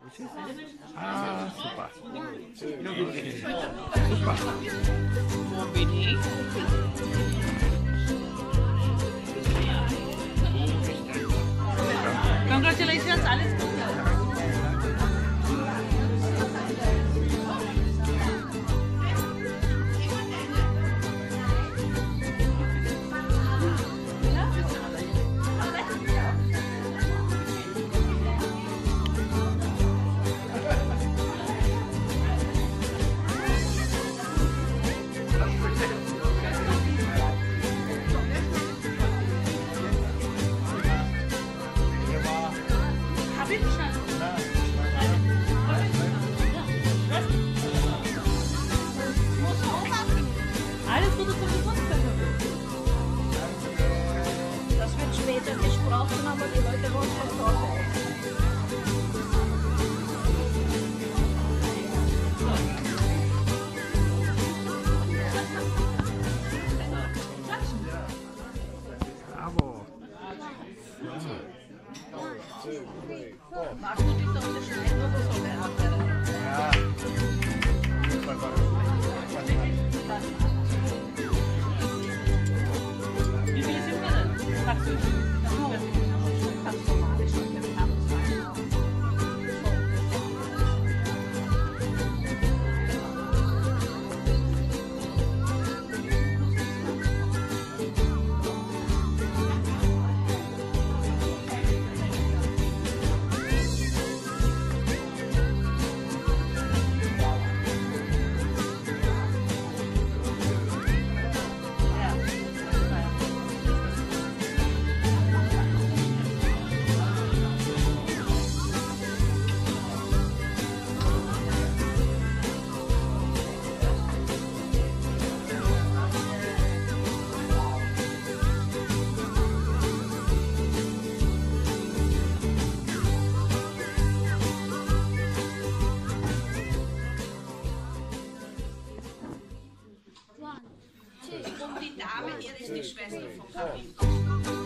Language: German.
Ah, super. Okay. Super. Wo bin ich? Congratulations, alles Gute. Alles Gute zum Geburtstag. Das wird später gesprochen, aber die Leute wollen schon Torte essen. Bravo. Magst du die Torte schneiden oder soll der abwehren? Ja. Wie viele sind wir denn? Sagst du? Ganz normale Schokolade. Wir haben zwei auch. Und die Dame hier ist die Schwester von Karin.